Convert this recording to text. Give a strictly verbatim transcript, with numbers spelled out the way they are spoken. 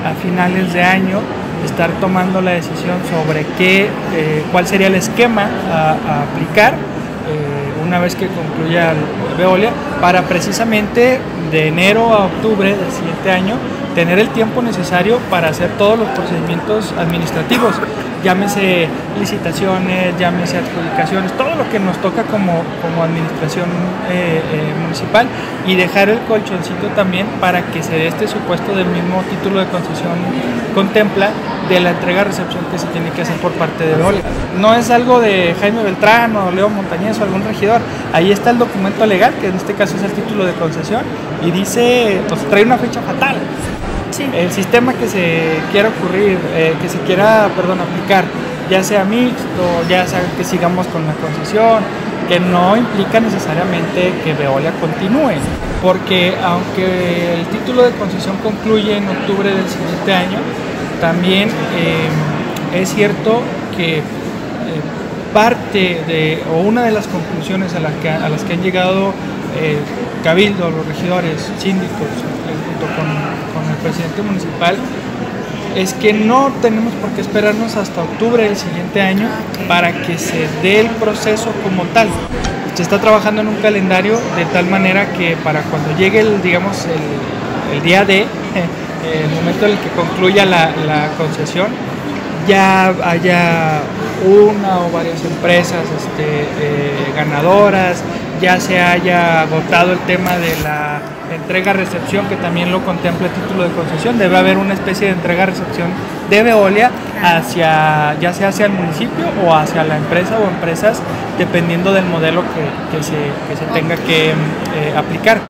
a finales de año estar tomando la decisión sobre qué, eh, cuál sería el esquema a, a aplicar eh, una vez que concluya el Veolia, para precisamente de enero a octubre del siguiente año tener el tiempo necesario para hacer todos los procedimientos administrativos, llámese licitaciones, llámese adjudicaciones, todo lo que nos toca como, como administración eh, eh, municipal, y dejar el colchoncito también para que se dé este supuesto del mismo título de concesión contempla de la entrega-recepción que se tiene que hacer por parte de Veolia. No es algo de Jaime Beltrán o Leo Montañez o algún regidor, ahí está el documento legal, que en este caso es el título de concesión, y dice, pues trae una fecha fatal. Sí. El sistema que se quiera ocurrir, eh, que se quiera, perdón, aplicar, ya sea mixto, ya sea que sigamos con la concesión, que no implica necesariamente que Veolia continúe, porque aunque el título de concesión concluye en octubre del siguiente año, también eh, es cierto que eh, parte de, o una de las conclusiones a las que, a las que han llegado eh, Cabildo, los regidores, síndicos, eh, junto con, con el presidente municipal, es que no tenemos por qué esperarnos hasta octubre del siguiente año para que se dé el proceso como tal. Se está trabajando en un calendario de tal manera que para cuando llegue el, digamos, el, el día de, el momento en el que concluya la, la concesión, ya haya una o varias empresas este, eh, ganadoras, ya se haya agotado el tema de la entrega-recepción, que también lo contempla el título de concesión. Debe haber una especie de entrega-recepción de Veolia hacia, ya sea hacia el municipio o hacia la empresa o empresas, dependiendo del modelo que, que, se, que se tenga que eh, aplicar.